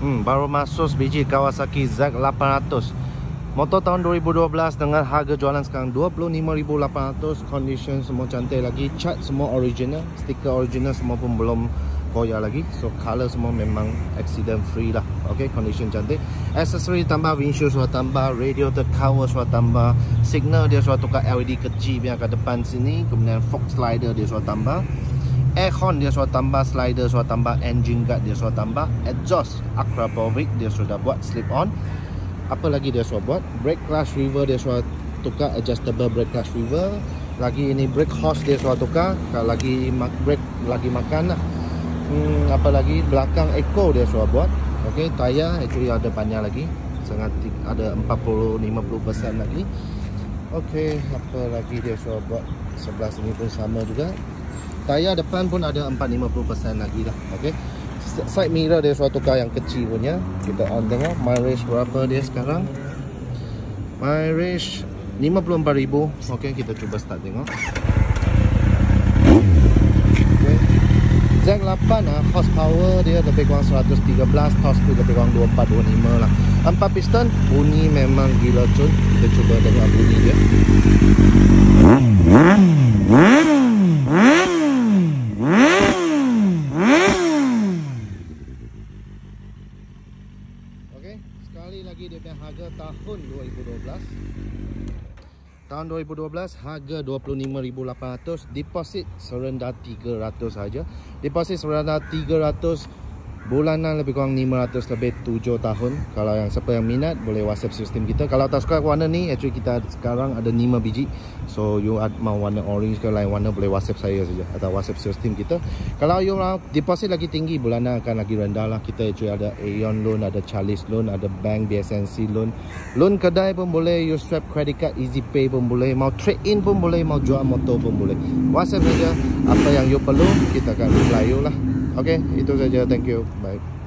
Baru masuk biji Kawasaki Z800. Motor tahun 2012 dengan harga jualan sekarang 25,800. Condition semua cantik lagi. Cat semua original. Stiker original semua pun belum koyak lagi. So color semua memang accident free lah. Okay, condition cantik. Accessory tambah, windshield sudah tambah, radio cover sudah tambah, signal dia sudah tukar LED kecil yang kat depan sini. Kemudian fog slider dia sudah tambah, aircon dia sudah tambah, slider sudah tambah, engine guard dia sudah tambah, exhaust Akrapovic dia sudah buat slip on. Apa lagi dia sudah buat? Brake clutch lever dia sudah tukar, adjustable brake clutch lever. Lagi ini brake hose dia sudah tukar. Kalau lagi brake lagi makan lah. Apa lagi? Belakang eco dia sudah buat. Okey, tayar actually ada panjang lagi. Sangat ada 40-50% lagi. Okey, apa lagi dia sudah buat? Sebelah sini pun sama juga. Tayar depan pun ada 40-50% lagi lah. Okey. Side mirror dia sudah tukar yang kecil punya. Kita on tengok mileage berapa dia sekarang. Mileage 54,000. Okey, kita cuba start tengok. Okay. Z8 horsepower dia lebih kurang 113, torque speed lebih kurang 24-25 lah. 4 piston, bunyi memang gila cun. Kita cuba tengok bunyi dia. Sekali lagi dia punya harga tahun 2012. Tahun 2012 harga 25,800, deposit serendah 300 saja. Deposit serendah 300, bulanan lebih kurang 500 lebih 7 tahun. Kalau yang siapa yang minat boleh WhatsApp sistem kita. Kalau tak suka warna ni, actually kita sekarang ada 5 biji. So you mau warna orange ke lain warna boleh WhatsApp saya saja atau WhatsApp sistem kita. Kalau you deposit lagi tinggi, bulanan akan lagi rendah lah. Kita actually ada Aeon loan, ada Charles loan, ada bank BSNC loan. Loan kedai pun boleh, you swipe credit card, easy pay pun boleh, mau trade in pun boleh, mau jual motor pun boleh. WhatsApp saja, apa yang you perlu kita akan reply you lah. Okay, itu saja. Thank you. Bye.